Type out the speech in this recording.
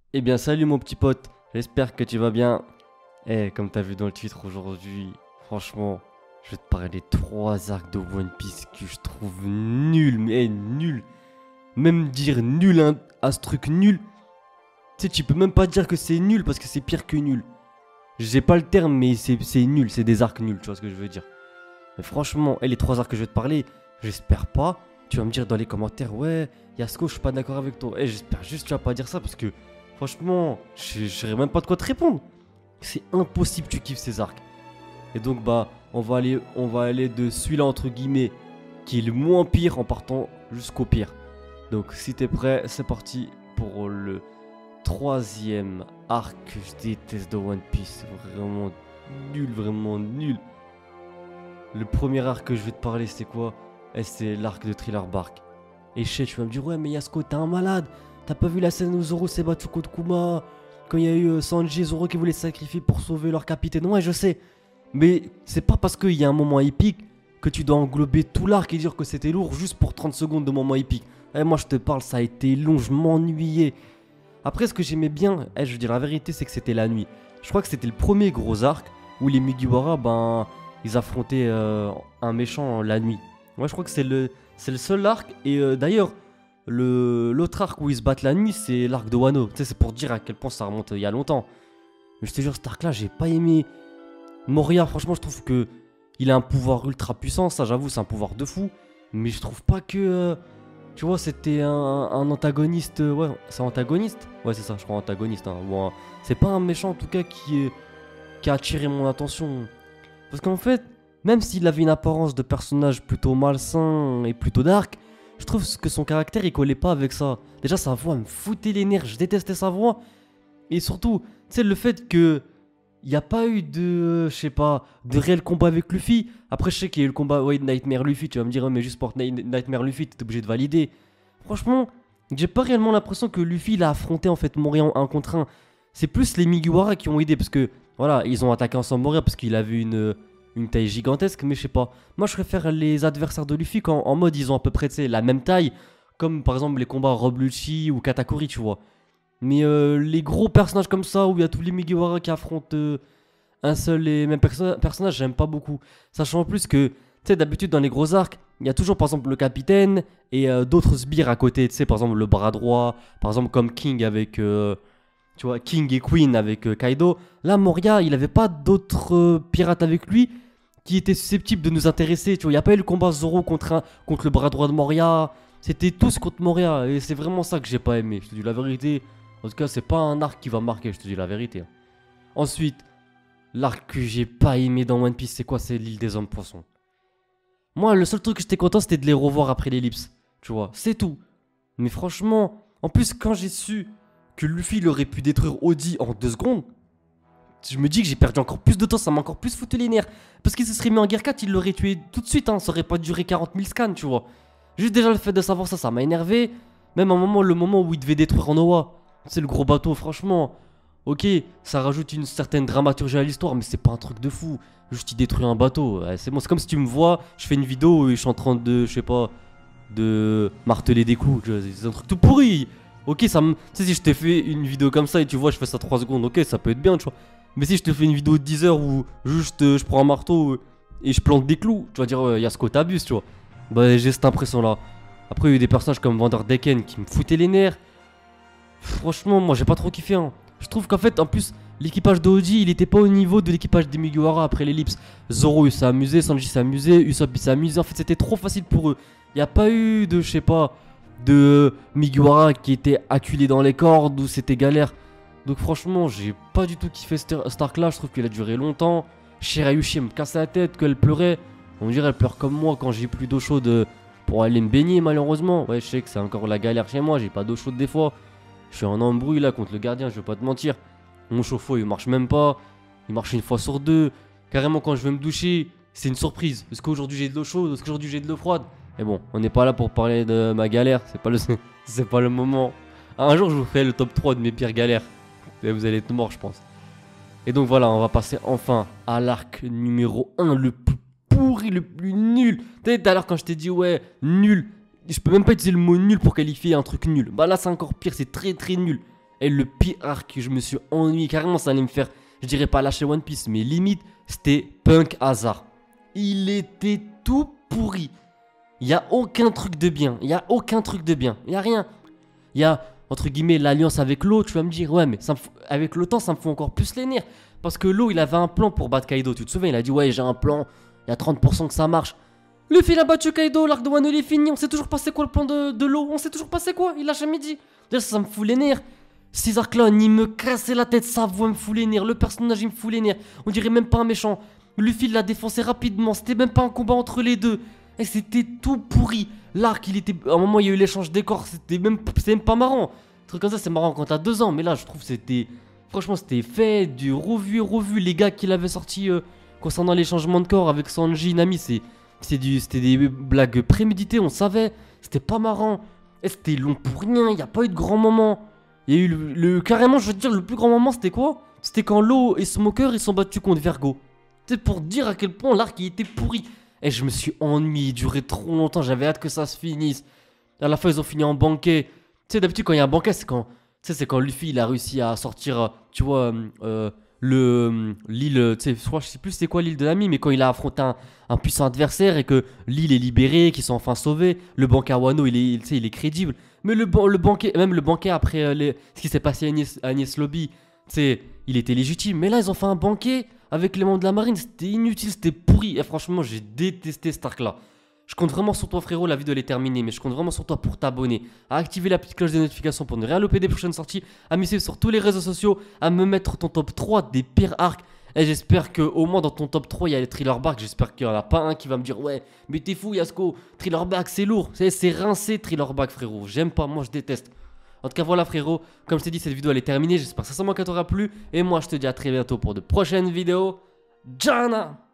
Eh bien salut mon petit pote, j'espère que tu vas bien. Comme t'as vu dans le titre aujourd'hui, franchement, je vais te parler des 3 arcs de One Piece que je trouve nuls, mais nuls. Même dire nul à ce truc nul, tu sais, tu peux même pas dire que c'est nul parce que c'est pire que nul. J'ai pas le terme, mais c'est nul, c'est des arcs nuls, tu vois ce que je veux dire. Mais franchement, les 3 arcs que je vais te parler, j'espère pas. Tu vas me dire dans les commentaires, ouais, Yasko, je suis pas d'accord avec toi. J'espère juste que tu vas pas dire ça parce que franchement, je saurais même pas de quoi te répondre. C'est impossible que tu kiffes ces arcs. Et donc, bah, on va aller de celui-là, entre guillemets, qui est le moins pire en partant jusqu'au pire. Donc, si t'es prêt, c'est parti pour le troisième arc que je déteste de One Piece. C'est vraiment nul, vraiment nul. Le premier arc que je vais te parler, c'est quoi? C'est l'arc de Thriller Bark. Et je sais, tu vas me dire, ouais, mais Yasuko, t'es un malade. T'as pas vu la scène où Zoro s'est battu contre Kuma? Quand il y a eu Sanji et Zoro qui voulaient se sacrifier pour sauver leur capitaine. Ouais, je sais. Mais c'est pas parce qu'il y a un moment épique que tu dois englober tout l'arc et dire que c'était lourd juste pour 30 secondes de moment épique. Moi, je te parle, ça a été long, je m'ennuyais. Après, ce que j'aimais bien, je veux dire la vérité, c'est que c'était la nuit. Je crois que c'était le premier gros arc où les Mugiwara, ben, ils affrontaient un méchant la nuit. Ouais, je crois que c'est le seul arc. Et d'ailleurs, l'autre arc où ils se battent la nuit, c'est l'arc de Wano. Tu sais, c'est pour dire à quel point ça remonte il y a longtemps. Mais je te jure, cet arc-là, j'ai pas aimé. Moria, franchement, je trouve que il a un pouvoir ultra puissant. Ça, j'avoue, c'est un pouvoir de fou. Mais je trouve pas que. Tu vois, c'était un antagoniste. Ouais, c'est un antagoniste. Ouais, c'est ça, je crois antagoniste. Hein. Bon, c'est pas un méchant en tout cas qui a attiré mon attention. Parce qu'en fait, même s'il avait une apparence de personnage plutôt malsain et plutôt dark, je trouve que son caractère il collait pas avec ça. Déjà, sa voix me foutait les nerfs, je détestais sa voix. Et surtout, tu sais, le fait que il n'y a pas eu de, je sais pas, de réel combat avec Luffy. Après, je sais qu'il y a eu le combat ouais, Nightmare Luffy. Tu vas me dire, ouais, mais juste pour Nightmare Luffy, t'es obligé de valider. Franchement, j'ai pas réellement l'impression que Luffy il a affronté en fait Moria en 1 contre 1. C'est plus les Mugiwara qui ont aidé parce que, voilà, ils ont attaqué ensemble Moria parce qu'il avait une taille gigantesque, mais je sais pas. Moi, je préfère les adversaires de Luffy quand en mode ils ont à peu près la même taille, comme par exemple les combats Rob Lucci ou Katakuri, tu vois. Mais les gros personnages comme ça, où il y a tous les Mugiwara qui affrontent un seul et même personnage, j'aime pas beaucoup. Sachant en plus que, tu sais, d'habitude dans les gros arcs, il y a toujours par exemple le capitaine et d'autres sbires à côté, tu sais, par exemple le bras droit, par exemple comme King avec, tu vois, King et Queen avec Kaido. Là, Moria, il avait pas d'autres pirates avec lui qui étaient susceptibles de nous intéresser, tu vois. Il n'y a pas eu le combat Zoro contre le bras droit de Moria. C'était tous contre Moria et c'est vraiment ça que j'ai pas aimé, je te dis la vérité. En tout cas, c'est pas un arc qui va marquer, je te dis la vérité. Ensuite, l'arc que j'ai pas aimé dans One Piece, c'est quoi? C'est l'île des hommes poissons. Moi, le seul truc que j'étais content, c'était de les revoir après l'ellipse. Tu vois, c'est tout. Mais franchement, en plus, quand j'ai su que Luffy il aurait pu détruire Audi en 2 secondes, je me dis que j'ai perdu encore plus de temps, ça m'a encore plus foutu les nerfs. Parce qu'il se serait mis en guerre 4, il l'aurait tué tout de suite, hein. Ça aurait pas duré 40 000 scans, tu vois. Juste déjà le fait de savoir ça, ça m'a énervé. Même le moment où il devait détruire Noah. C'est le gros bateau, franchement. Ok, ça rajoute une certaine dramaturgie à l'histoire, mais c'est pas un truc de fou. Juste il détruit un bateau. Ouais, c'est bon, c'est comme si tu me vois, je fais une vidéo et je suis en train de, je sais pas, de marteler des clous. C'est un truc tout pourri. Ok, ça me. Tu sais, si je t'ai fait une vidéo comme ça et tu vois, je fais ça 3 secondes, ok, ça peut être bien, tu vois. Mais si je te fais une vidéo de 10 heures où juste je prends un marteau et je plante des clous, tu vas dire, Yasko, t'abuses, tu vois. Bah, j'ai cette impression-là. Après, il y a eu des personnages comme Vanderdecken qui me foutaient les nerfs. Franchement, moi j'ai pas trop kiffé. Hein. Je trouve qu'en fait, en plus, l'équipage d'Oji il était pas au niveau de l'équipage des Mugiwara après l'ellipse. Zoro il s'est amusé, Sanji s'est amusé, Usopp il s'est amusé. En fait, c'était trop facile pour eux. Il y a pas eu de, je sais pas, de Mugiwara qui était acculé dans les cordes ou c'était galère. Donc, franchement, j'ai pas du tout kiffé cet arc là. Je trouve qu'il a duré longtemps. Shirayushi me cassait la tête, qu'elle pleurait. On dirait elle pleure comme moi quand j'ai plus d'eau chaude pour aller me baigner, malheureusement. Ouais, je sais que c'est encore la galère chez moi, j'ai pas d'eau chaude des fois. Je suis en embrouille là contre le gardien, je vais pas te mentir. Mon chauffe-eau il marche même pas. Il marche une fois sur deux. Carrément quand je vais me doucher, c'est une surprise. Est-ce qu'aujourd'hui j'ai de l'eau chaude? Est-ce qu'aujourd'hui j'ai de l'eau froide? Mais bon, on n'est pas là pour parler de ma galère. C'est pas le moment. Un jour je vous ferai le top 3 de mes pires galères. Et vous allez être morts je pense. Et donc voilà, on va passer enfin à l'arc numéro 1, le plus pourri, le plus nul. Tu sais, tout à l'heure quand je t'ai dit ouais, nul. Je peux même pas utiliser le mot nul pour qualifier un truc nul. Bah là c'est encore pire, c'est très très nul. Et le pire arc que je me suis ennuyé, carrément, ça allait me faire, je dirais pas lâcher One Piece, mais limite, c'était Punk Hazard. Il était tout pourri. Il n'y a aucun truc de bien. Il n'y a aucun truc de bien. Il n'y a rien. Il y a, entre guillemets, l'alliance avec l'eau. Tu vas me dire, ouais, mais avec le temps, ça me fout encore plus les nerfs. Parce que l'eau, il avait un plan pour battre Kaido. Tu te souviens, il a dit, ouais, j'ai un plan. Il y a 30% que ça marche. Luffy, il a battu Kaido. L'arc de Wano, il est fini. On sait toujours pas c'est quoi le plan de l'eau. On sait toujours pas c'est quoi. Il l'a jamais dit. Déjà, ça me fout les nerfs. Ces arcs-là, il me cassait la tête. Sa voix me fout les nerfs. Le personnage, il me fout les nerfs. On dirait même pas un méchant. Luffy l'a défoncé rapidement. C'était même pas un combat entre les deux. Et c'était tout pourri. L'arc, il était. À un moment, il y a eu l'échange des corps. C'était même pas marrant. Un truc comme ça, c'est marrant quand t'as 2 ans. Mais là, je trouve que c'était. Franchement, c'était fait, du revu. Les gars qu'il avait sortis concernant les changements de corps avec Sanji, Nami, c'était des blagues préméditées. On savait. C'était pas marrant. Et c'était long pour rien. Il n'y a pas eu de grand moment. Il y a eu carrément, je veux te dire, le plus grand moment, c'était quoi? C'était quand Law et Smoker, ils sont battus contre Vergo. C'est pour dire à quel point l'arc, il était pourri. Et je me suis ennuyé, il durait trop longtemps, j'avais hâte que ça se finisse. À la fin, ils ont fini en banquet. Tu sais, d'habitude, quand il y a un banquet, c'est quand Luffy, il a réussi à sortir, tu vois, l'île, tu sais, je sais plus c'est quoi l'île de Nami, mais quand il a affronté un puissant adversaire et que l'île est libérée, qu'ils sont enfin sauvés, le banquet à Wano, il est crédible. Mais le banquet, même le banquet après ce qui s'est passé à Enies Lobby, tu sais, il était légitime. Mais là, ils ont fait un banquet avec les membres de la marine, c'était inutile, c'était pourri. Et franchement, j'ai détesté cet arc-là. Je compte vraiment sur toi, frérot, la vidéo elle est terminée, mais je compte vraiment sur toi pour t'abonner, à activer la petite cloche de notification pour ne rien louper des prochaines sorties, à me suivre sur tous les réseaux sociaux, à me mettre ton top 3 des pires arcs. Et j'espère que au moins dans ton top 3 il y a les Thriller Bark. J'espère qu'il n'y en a pas un qui va me dire ouais, mais t'es fou Yasuko, Thriller Bark c'est lourd, c'est rincé Thriller Bark, frérot. J'aime pas, moi je déteste. En tout cas voilà, frérot, comme je t'ai dit, cette vidéo elle est terminée. J'espère sincèrement qu'elle t'aura plu. Et moi je te dis à très bientôt pour de prochaines vidéos. Jana!